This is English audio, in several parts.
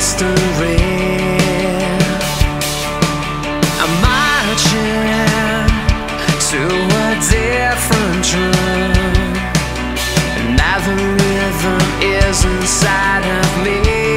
history. I'm marching to a different drum, and now the rhythm is inside of me.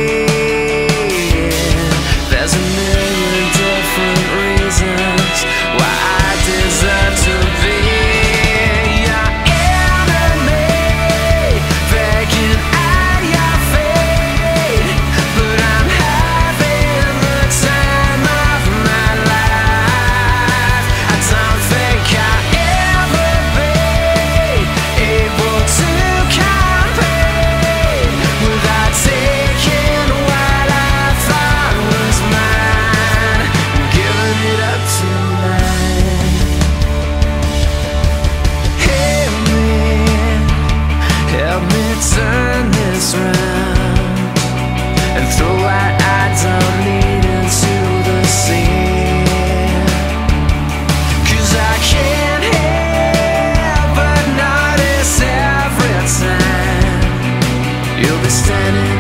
There's a million different reasons why I deserve to be your enemy, begging at your feet. But I'm having the time of my life. I don't think I'll ever be able to compete without taking what I thought was mine and giving it up tonight. Help me turn this round and throw what I don't need into the sea. 'Cause I can't help but notice every time you'll be standing